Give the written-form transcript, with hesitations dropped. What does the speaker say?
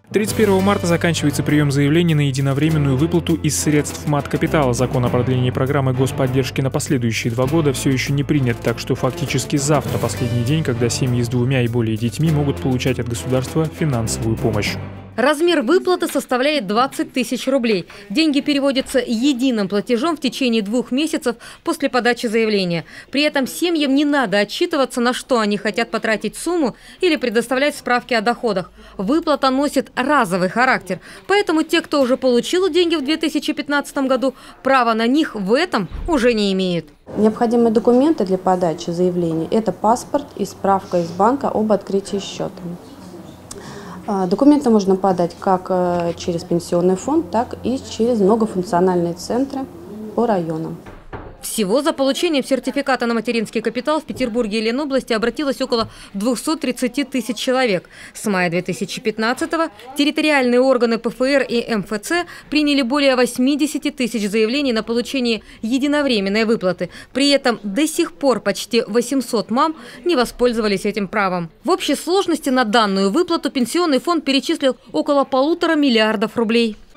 31 марта заканчивается прием заявлений на единовременную выплату из средств мат-капитала. Закон о продлении программы господдержки на последующие 2 года все еще не принят, так что фактически завтра последний день, когда семьи с 2 и более детьми могут получать от государства финансовую помощь. Размер выплаты составляет 20 тысяч рублей. Деньги переводятся единым платежом в течение 2 месяцев после подачи заявления. При этом семьям не надо отчитываться, на что они хотят потратить сумму или предоставлять справки о доходах. Выплата носит разовый характер. Поэтому те, кто уже получил деньги в 2015 году, права на них в этом уже не имеют. Необходимые документы для подачи заявления – это паспорт и справка из банка об открытии счета. Документы можно подать как через пенсионный фонд, так и через многофункциональные центры по районам. Всего за получением сертификата на материнский капитал в Петербурге и Ленобласти обратилось около 230 тысяч человек. С мая 2015-го территориальные органы ПФР и МФЦ приняли более 80 тысяч заявлений на получение единовременной выплаты. При этом до сих пор почти 800 мам не воспользовались этим правом. В общей сложности на данную выплату пенсионный фонд перечислил около 1,5 миллиарда рублей.